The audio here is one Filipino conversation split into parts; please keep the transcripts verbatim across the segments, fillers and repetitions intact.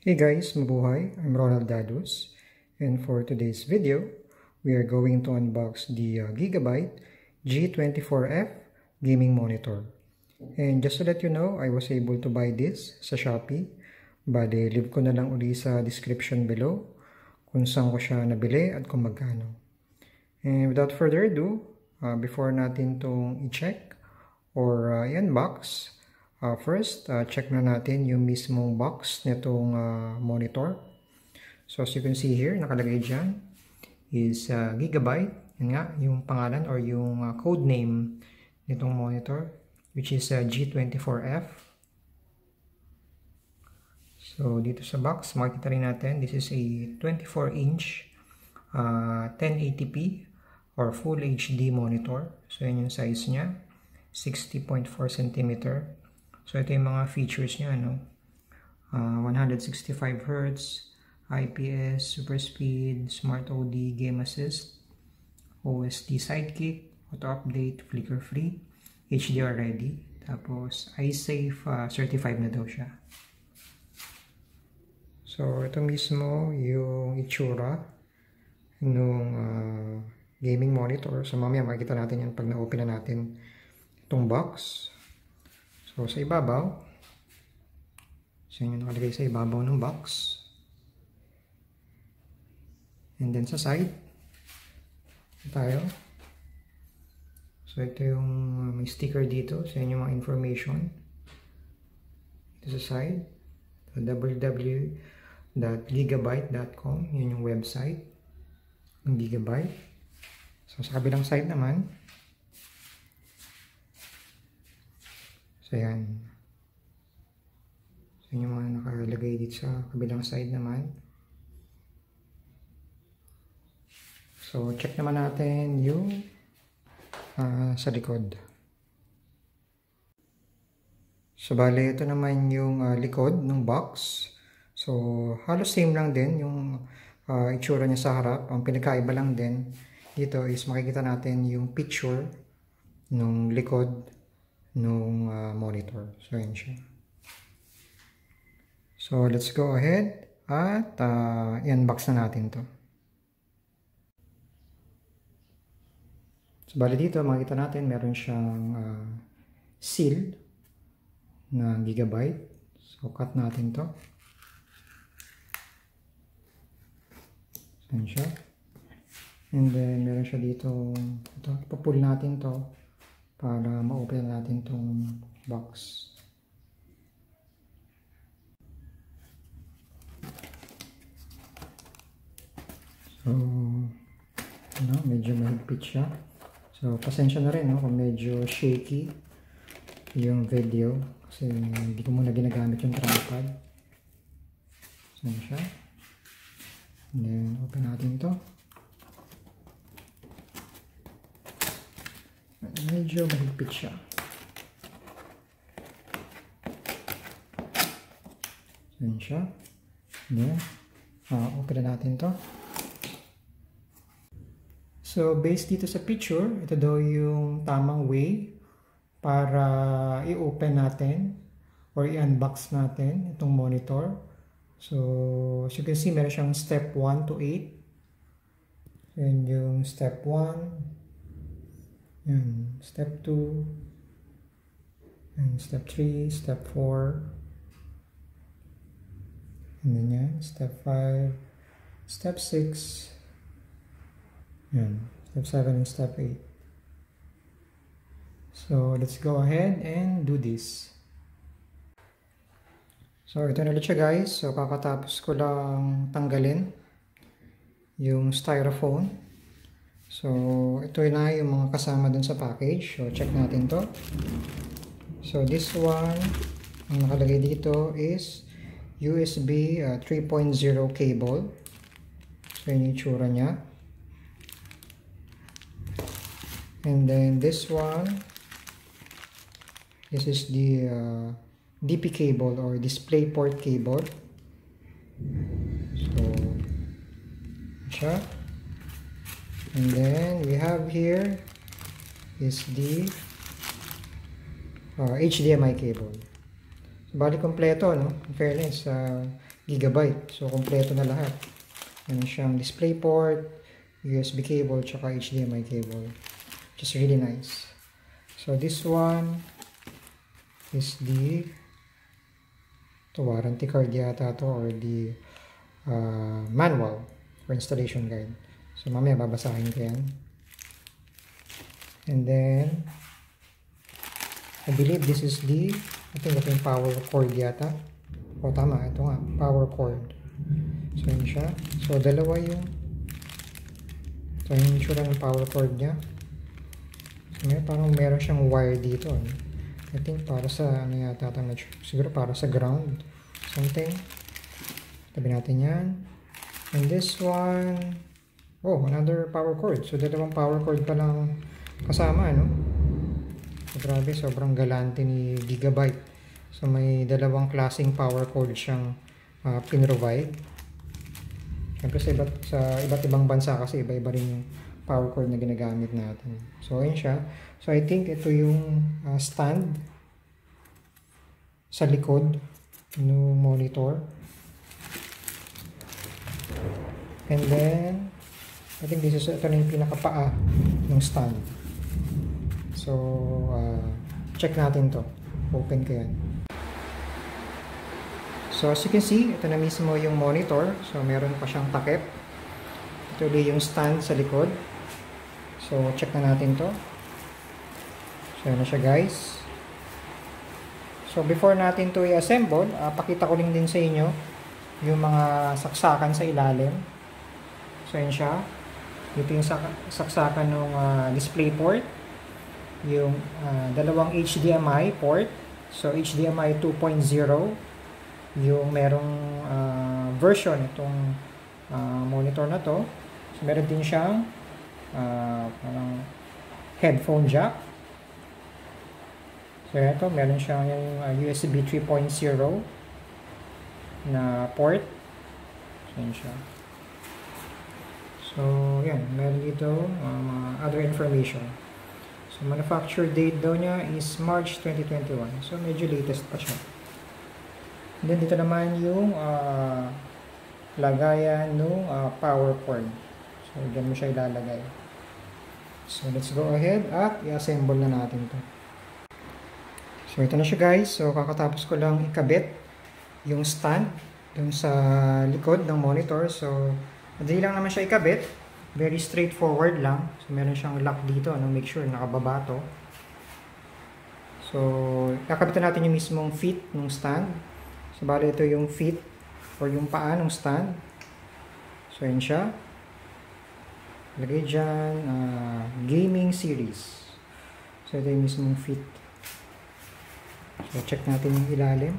Hey guys, mabuhay! I'm Ronald Dadus, and for today's video, we are going to unbox the uh, Gigabyte G twenty-four F gaming monitor. And just to let you know, I was able to buy this sa Shopee. Bale, leave ko na lang uli sa description below kung saan ko siya nabili at kung magkano. And without further ado, uh, before natin tong i-check or uh, i-unbox, Uh, first, uh, check na natin yung mismong box nitong uh, monitor. So as you can see here, nakalagay dyan is uh, Gigabyte. Yan nga, yung pangalan or yung uh, code name nitong monitor, which is uh, G twenty-four F. So dito sa box, makikita rin natin, this is a twenty-four inch uh, ten eighty p or Full H D monitor. So yan yung size niya, sixty point four centimeter. So ito yung mga features niya, no? Uh, one hundred sixty-five hertz, I P S, super speed, smart O D, game assist, O S D sidekick, auto update, flicker free, H D R ready, tapos iSafe uh, certified na daw siya. So ito mismo yung itsura nung uh, gaming monitor. So mamaya makikita natin yan pag na-open na natin itong box. So, sa ibabaw, so yun yung nakalagay sa ibabaw ng box. And then sa side, tayo. So, ito yung uh, may sticker dito. So, yun yung mga information. Ito sa side. So, w w w dot gigabyte dot com. Yun yung website ng Gigabyte. So, sa kabilang side naman, so yan. So yun yung mga nakalagay dito sa kabilang side naman. So check naman natin yung uh, sa likod. So bale, ito naman yung uh, likod ng box. So halos same lang din yung uh, itsura niya sa harap. Ang pinakaiba lang din dito is makikita natin yung picture nung likod nung uh, monitor. So yun siya. So let's go ahead at uh, i-unbox na natin to. So bali dito makita natin meron siyang uh, seal na Gigabyte. So cut natin to. So yun siya. And then meron siya dito, ito, ipapull natin to para ma-open natin itong box. So, ano, medyo mahigpit siya. So, pasensya na rin, no, kung medyo shaky yung video kasi hindi ko muna ginagamit yung trackpad. So, yun siya. And then, open natin to. Medyo mahigpit siya. So, yun siya. Then, uh, open na natin to. So, based dito sa picture, ito daw yung tamang way para i-open natin or i-unbox natin itong monitor. So, as you can see, meron siyang step one to eight. Yan yung step one. Yan, step two, and step three, step four, and then yan, step five, step six, yan, step seven, and step eight. So, let's go ahead and do this. So, ito na ulit siya guys. So, kakatapos ko lang tanggalin yung styrofoam. So, ito na yung mga kasama dun sa package. So, check natin to. So, this one, ang nakalagay dito is U S B uh, three point oh cable. So, yun yung itsura niya. And then, this one, this is the uh, D P cable or DisplayPort cable. So, siya. And then we have here is the uh, H D M I cable. So, bali kompleto, no? In fairness, uh, gigabyte. So, kompleto na lahat. Meron siyang DisplayPort, U S B cable, tsaka H D M I cable. Which is really nice. So, this one is the to warranty card yata to, or the uh, manual or installation guide. So, mamaya babasahin ko yan. And then, I believe this is the, I think ito yung power cord yata. O, tama. Ito nga, power cord. So, yun siya. So, dalawa yung, ito yung itsura ng power cord niya. So, may, parang meron siyang wire dito. I think para sa, ano yata, siguro para sa ground. Something. Tabi natin yan. And this one, oh, another power cord. So, dalawang power cord pa lang kasama, no? So, grabe, sobrang galante ni Gigabyte. So, may dalawang klaseng power cord siyang uh, pinrovide. Siyempre, sa iba't, sa iba't ibang bansa kasi iba-iba rin yung power cord na ginagamit natin. So, ayun siya. So, I think ito yung uh, stand sa likod ng monitor. And then, I think this is, ito na yung pinakapaa ng stand. So, uh, check natin to. Open ko yan. So, as you can see, ito na mismo yung monitor. So, meron pa siyang takip. Ito ulit yung stand sa likod. So, check na natin to. So, yan na siya, guys. So, before natin to i-assemble, uh, pakita ko rin din sa inyo yung mga saksakan sa ilalim. So, yan siya. Ito yung saksakan ng uh, DisplayPort. Yung uh, dalawang H D M I port. So, H D M I two point oh. Yung merong uh, version itong uh, monitor na to. So, meron din siyang uh, parang headphone jack. So, ito, meron siyang yung uh, U S B three point oh na port. So, yan siya. So, yan. Meron dito um, uh, other information. So, manufacture date daw niya is March twenty twenty-one. So, medyo latest pa siya. And then, dito naman yung uh, lagayan ng uh, power cord. So, dyan mo siya ilalagay. So, let's go ahead at i-assemble na natin to. So, ito na siya, guys. So, kakatapos ko lang ikabit yung stand dun sa likod ng monitor. So, madali lang naman siya ikabit. Very straightforward lang. So, meron siyang lock dito. Ano, make sure nakababa to. So, kakabitan natin yung mismong feet ng stand. So, bali ito yung feet or yung paa ng stand. So, yun siya. Lagay dyan, uh, gaming series. So, ito yung mismong feet. So, check natin yung ilalim.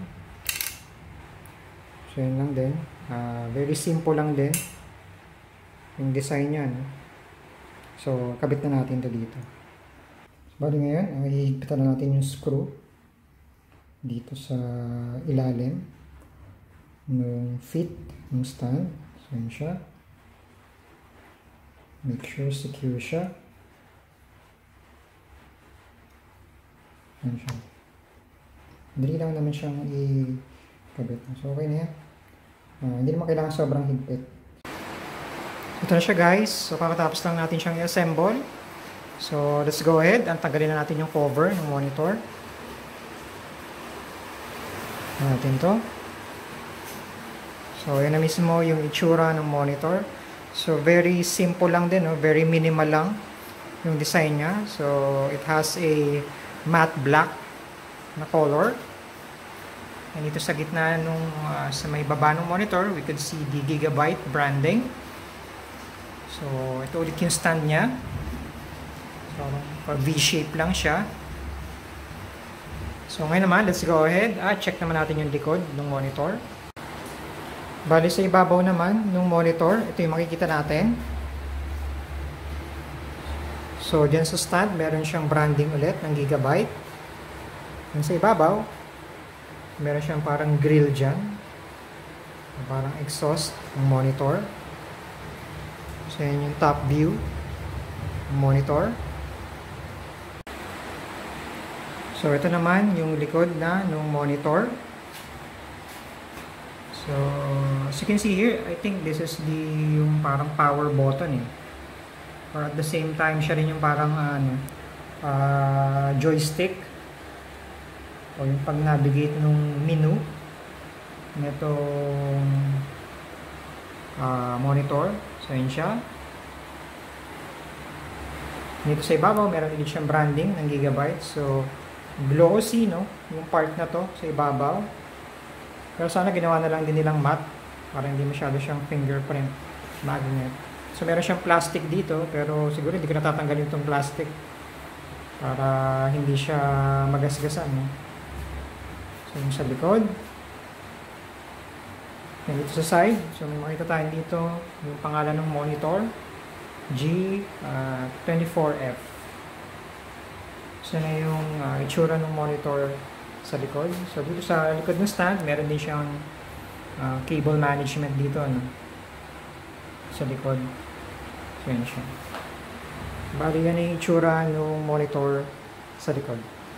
So, yun lang din. Uh, very simple lang din yung design niya, no? So, kabit na natin ito dito. So, bali ngayon, uh, hihigpitan na natin yung screw dito sa ilalim ng feet ng stand. So, yun siya. Make sure secure siya. Yun siya. Dali lang naman siyang i-kabit. So, okay na yan. Uh, hindi naman kailangan sobrang higpit. Ito na siya, guys. So, kakatapos lang natin siyang i-assemble. So, let's go ahead. Ang tanggalin na natin yung cover ng monitor. Ito natin to. So, yan na mismo yung itsura ng monitor. So, very simple lang din. No? Very minimal lang yung design niya. So, it has a matte black na color. And ito sa gitna nung uh, sa may baba ng monitor, we could see the Gigabyte branding. So, ito ulit yung stand niya. So, V-shape lang siya. So, ngayon naman, let's go ahead. Ah, check naman natin yung likod ng monitor. Bali sa ibabaw naman ng monitor, ito yung makikita natin. So, dyan sa stand, meron siyang branding ulit ng Gigabyte. And sa ibabaw, meron siyang parang grill dyan. Parang exhaust ng monitor. So, yan yung top view ng monitor. So, ito naman yung likod na ng monitor. So, as you can see here, I think this is the yung parang power button eh. Or at the same time, siya rin yung parang ano, uh, joystick. O yung pag-navigate nung menu nitong uh, monitor. So, yun siya. Dito sa ibabaw, meron din siyang branding ng Gigabyte. So, glossy, no? Yung part na to sa ibabaw. Pero sana ginawa na lang din nilang matte para hindi masyado siyang fingerprint magnet. So meron siyang plastic dito, pero siguro hindi ko natatanggalin itong plastic para hindi siya magasgasan, no? So yung sa likod. Yan dito sa side. So may makita tayo dito yung pangalan ng monitor, G twenty-four F. So na yung uh, itsura ng monitor sa likod. So dito sa likod ng stand, meron din siyang uh, cable management dito, ano, sa likod. So yan siya. Bali yan yung itsura ng monitor sa likod.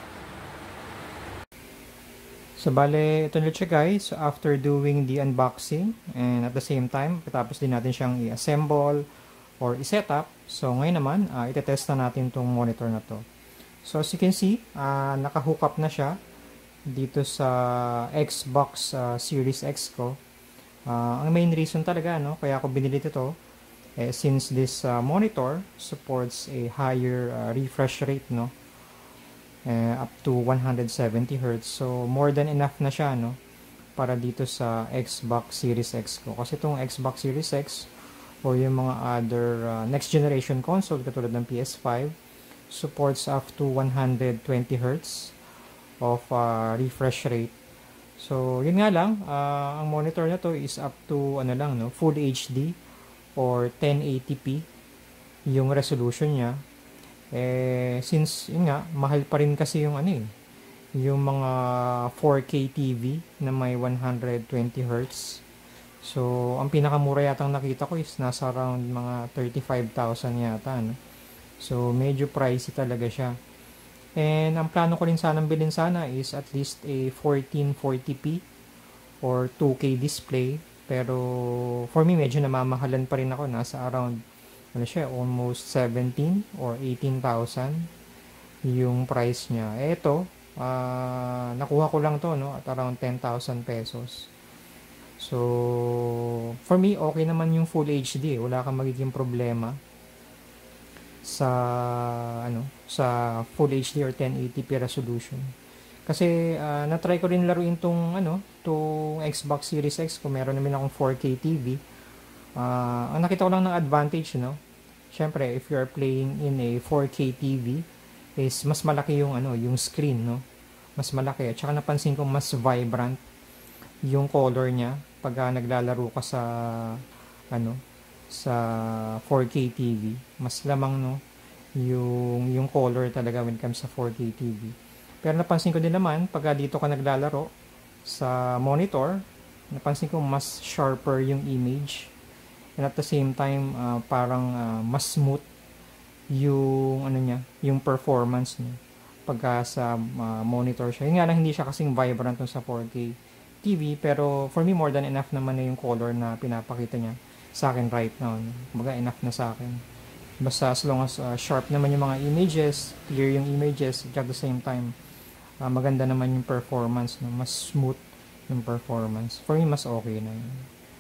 So bali, ito na siya guys. So after doing the unboxing and at the same time, tapos din natin siyang i-assemble or i-set up. So ngayon naman, uh, itetest na natin itong monitor na to. So as you can see, uh, naka-hook up na siya dito sa Xbox uh, Series X ko. Uh, ang main reason talaga, no, kaya ako binili ito, eh, since this uh, monitor supports a higher uh, refresh rate, no, eh, up to one hundred seventy hertz. So more than enough na siya, no, para dito sa Xbox Series X ko. Kasi itong Xbox Series X or yung mga other uh, next generation console katulad ng P S five supports up to one hundred twenty hertz of uh, refresh rate. So yun nga lang, uh, ang monitor na to is up to ano lang, no, full H D or ten eighty p yung resolution niya. Eh since yun nga, mahal pa rin kasi yung ano eh, yung mga four K T V na may one hundred twenty hertz. So ang pinakamura yatang nakita ko is nasa around mga thirty-five thousand yata, no? So medyo pricey talaga siya. And ang plano ko rin sanang bilhin sana is at least a fourteen forty p or two K display. Pero for me, medyo namamahalan pa rin ako. Nasa around, ano siya, almost seventeen or eighteen thousand yung price niya. Eh, ito, uh, nakuha ko lang to, no, at around ten thousand pesos. So, for me, okay naman yung full H D. Wala kang magiging problema sa ano sa full H D or ten eighty p resolution. Kasi uh, na-try ko rin laruin tong ano, tong Xbox Series X kung meron naman akong four K T V. Uh, ang nakita ko lang ng advantage, no. Syempre, if you are playing in a four K T V, is mas malaki yung ano, yung screen, no. Mas malaki. At saka napansin ko mas vibrant yung color niya pag uh, naglalaro ka sa ano, sa four K T V. Mas lamang, no, yung yung color talaga when it comes sa four K T V. Pero napansin ko din naman pag dito ka naglalaro sa monitor, napansin ko mas sharper yung image, and at the same time uh, parang uh, mas smooth yung ano niya, yung performance niya pagka sa uh, monitor siya. Yun nga lang, hindi siya kasing vibrant sa four K T V, pero for me more than enough naman na yung color na pinapakita niya sa akin right now. Kumbaga, enough na sa akin. Basta as long as uh, sharp naman yung mga images, clear yung images, at the same time, uh, maganda naman yung performance, no? Mas smooth yung performance. For me, mas okay na yun.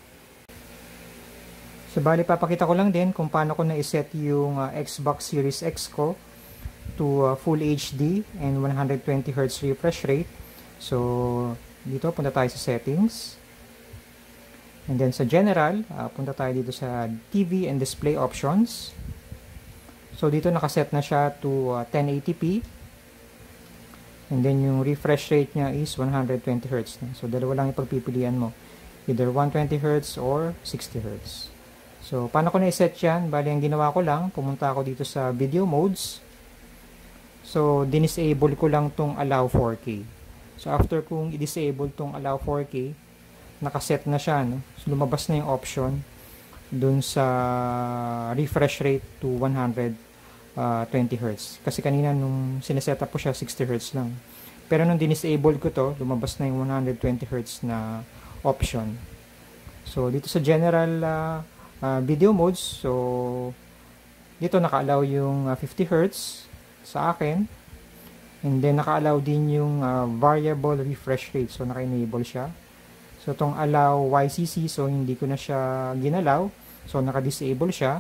So, bali, papakita ko lang din kung paano ko na-set yung uh, Xbox Series X ko to uh, full H D and one hundred twenty hertz refresh rate. So, dito, punta tayo sa settings. And then sa general, uh, punta tayo dito sa T V and display options. So dito nakaset na siya to uh, ten eighty p. And then yung refresh rate niya is one hundred twenty hertz. So dalawa lang yung pagpipilian mo. Either one hundred twenty hertz or sixty hertz. So paano ko na-set yan? Bali, ang ginawa ko lang, pumunta ako dito sa video modes. So dinisable ko lang tong allow four K. So after kong i-disable tong allow four K, nakaset na siya, no? So, lumabas na yung option dun sa refresh rate to one hundred twenty hertz. Kasi kanina nung sineset up ko siya, sixty hertz lang. Pero nung dinisable ko to, lumabas na yung one hundred twenty hertz na option. So, dito sa general uh, uh, video modes, so, dito naka-allow yung uh, fifty hertz sa akin. And then, naka-allow din yung uh, variable refresh rate. So, naka-enable siya. So, itong allow Y C C, so, hindi ko na siya ginalaw. So, naka-disable siya.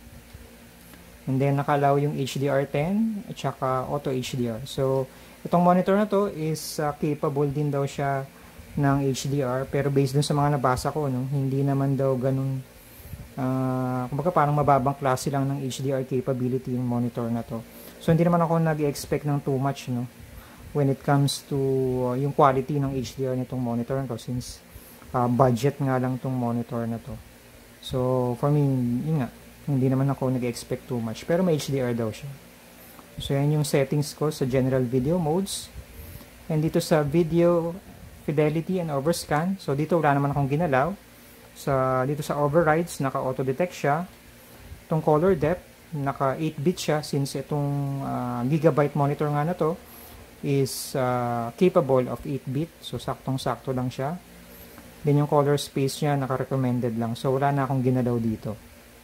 And then, naka-allow yung H D R ten at saka Auto H D R. So, itong monitor na to is uh, capable din daw siya ng H D R. Pero based dun sa mga nabasa ko, no, hindi naman daw ganun, uh, kumbaga parang mababang klase lang ng H D R capability yung monitor na to. So, hindi naman ako nag-expect ng too much, no, when it comes to uh, yung quality ng H D R nitong monitor na to, since uh, budget nga lang tong monitor na to. So, for me, yun nga, hindi naman ako nag-expect too much. Pero may H D R daw siya. So, yan yung settings ko sa general video modes. And dito sa video fidelity and overscan, so dito wala naman akong ginalaw. Sa, dito sa overrides, naka-auto detect siya. Itong color depth, naka eight bit siya, since itong uh, gigabyte monitor nga na to is uh, capable of eight bit. So, saktong-sakto lang siya. Then, yung color space niya, naka-recommended lang. So, wala na akong ginalaw dito.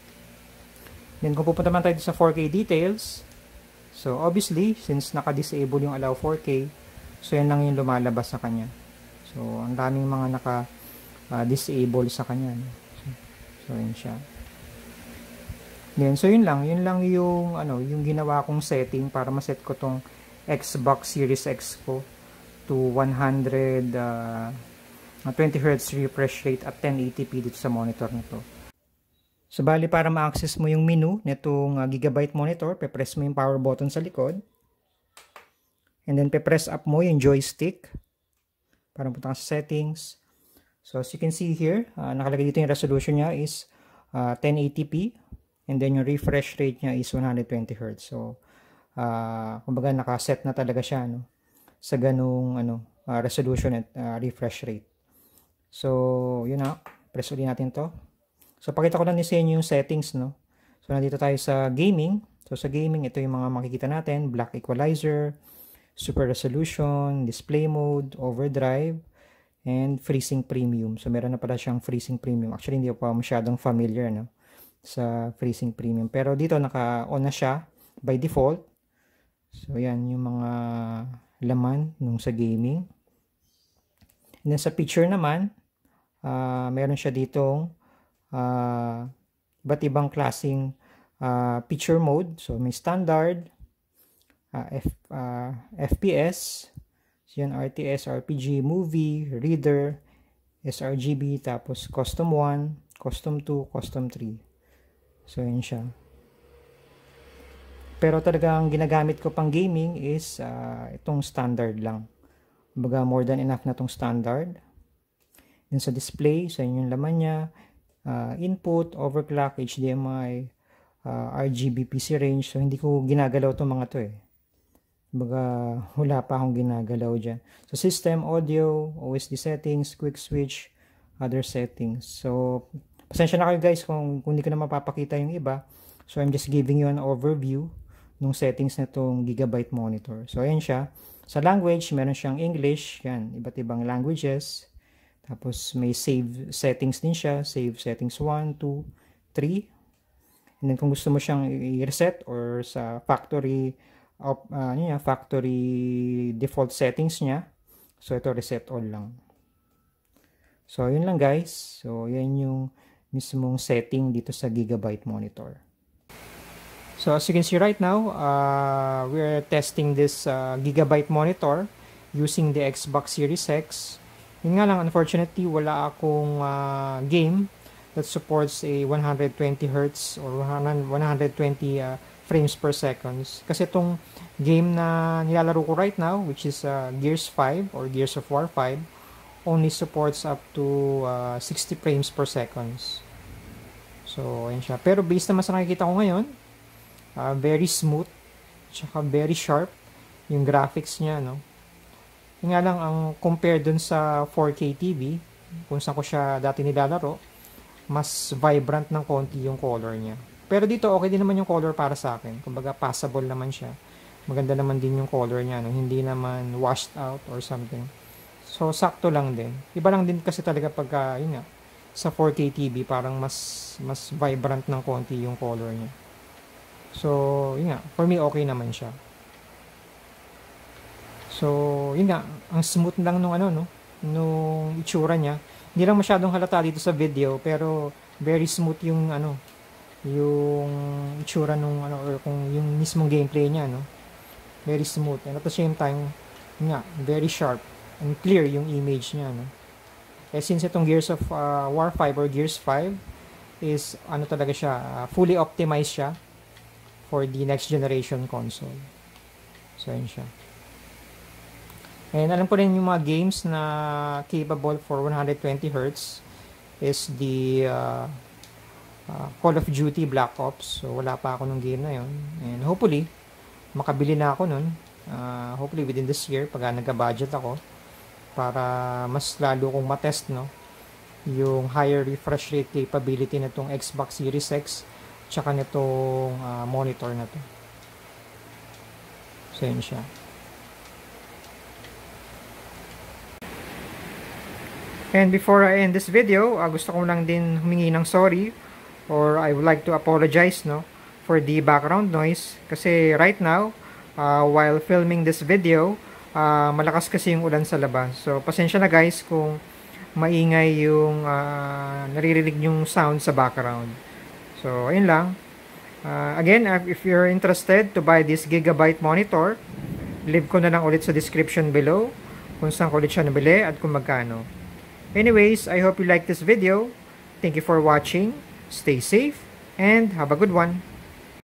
Then, kung pupunta man tayo sa four K details, so, obviously, since naka-disable yung allow four K, so, yan lang yung lumalabas sa kanya. So, ang daming mga naka-disable uh, sa kanya. So, so, yun siya. Then, so, yun lang. Yun lang yung, ano, yung ginawa kong setting para maset ko tong Xbox Series X ko to one hundred twenty hertz refresh rate at ten eighty p dito sa monitor na to. So, bali para ma-access mo yung menu nitong uh, gigabyte monitor, pe-press mo yung power button sa likod. And then, pe-press up mo yung joystick para punta ka sa settings. So, as you can see here, uh, nakalagay dito yung resolution niya is uh, ten eighty p. And then, yung refresh rate niya is one hundred twenty hertz. So, uh, kumbaga, nakaset na talaga siya, no, sa ganung ano, uh, resolution at uh, refresh rate. So, yun na. Press ulit natin to. So, pakita ko lang din sa inyo yung settings, no. So, nandito tayo sa gaming. So, sa gaming, ito yung mga makikita natin. Black equalizer, super resolution, display mode, overdrive, and freezing premium. So, meron na pala siyang freezing premium. Actually, hindi pa masyadong familiar, no, sa freezing premium. Pero dito, naka-on na siya by default. So, yan yung mga laman nung sa gaming. And then, sa picture naman, uh, meron siya ditong uh, iba't ibang klaseng uh, picture mode. So, may standard, uh, F, uh, F P S, so yan, R T S, R P G, movie, reader, S R G B, tapos custom one, custom two, custom three. So, yun siya. Pero talagang ginagamit ko pang gaming is uh, itong standard lang. Baga more than enough na itong standard. Then sa display, sa so yung laman niya, uh, input, overclock, H D M I, uh, R G B P C range. So, hindi ko ginagalaw itong mga to eh. Baga wala pa akong ginagalaw dyan. So, system, audio, O S D settings, quick switch, other settings. So, pasensya na kayo guys kung, kung hindi ko na mapapakita yung iba. So, I'm just giving you an overview ng settings na itong gigabyte monitor. So, ayan siya. Sa language, meron siyang English. Yan, iba't ibang languages. Tapos, may save settings din siya. Save settings one, two, three. And then, kung gusto mo siyang i-reset or sa factory, op, uh, ano niya, factory default settings niya. So, ito, reset all lang. So, yun lang guys. So, yan yung mismong setting dito sa gigabyte monitor. So, as you can see right now, uh, we're testing this uh, gigabyte monitor using the Xbox Series X. Yun nga lang, unfortunately, wala akong uh, game that supports a one hundred twenty hertz or one hundred twenty uh, frames per second. Kasi itong game na nilalaro ko right now, which is uh, Gears five or Gears of War five, only supports up to uh, sixty frames per second. So, ayan siya. Pero based naman sa nakikita ko ngayon, uh, very smooth, tsaka very sharp yung graphics niya, no? Yung nga lang, ang compare dun sa four K T V, kung saan ko siya dati nilalaro, mas vibrant ng konti yung color niya. Pero dito, okay din naman yung color para sa akin. Kumbaga, passable naman siya. Maganda naman din yung color niya, no? Hindi naman washed out or something. So, sakto lang din. Iba lang din kasi talaga pagka, yun nga, sa four K T V, parang mas mas vibrant ng konti yung color niya. So, yun nga, for me okay naman siya. So, yun nga, ang smooth lang nung ano, no, nung itsura niya. Hindi lang masyadong halata dito sa video, pero very smooth yung ano, yung itsura nung ano, or kung yung mismong gameplay niya, no. Very smooth, and at the same time, yun nga, very sharp and clear yung image niya, no. Eh, since itong Gears of uh, War five or Gears five is ano talaga siya, uh, fully optimized siya for the next generation console. So, yun siya. And alam ko rin yung mga games na capable for one hundred twenty hertz is the uh, uh, Call of Duty Black Ops. So, wala pa ako nung game na yun. And hopefully, makabili na ako nun. Uh, hopefully, within this year, pag nagka-budget ako, para mas lalo kong matest, no, yung higher refresh rate capability na itong Xbox Series X tsaka nitong uh, monitor na to. So yun siya. And before I end this video, uh, gusto ko lang din humingi ng sorry, or I would like to apologize, no, for the background noise, kasi right now uh, while filming this video, Uh, malakas kasi yung ulan sa labas. So, pasensya na guys kung maingay yung uh, naririnig yung sound sa background. So, ayun lang. Uh, again, if you're interested to buy this Gigabyte monitor, leave ko na lang ulit sa description below kung saan ko ulit siya nabili at kung magkano. Anyways, I hope you like this video. Thank you for watching. Stay safe and have a good one.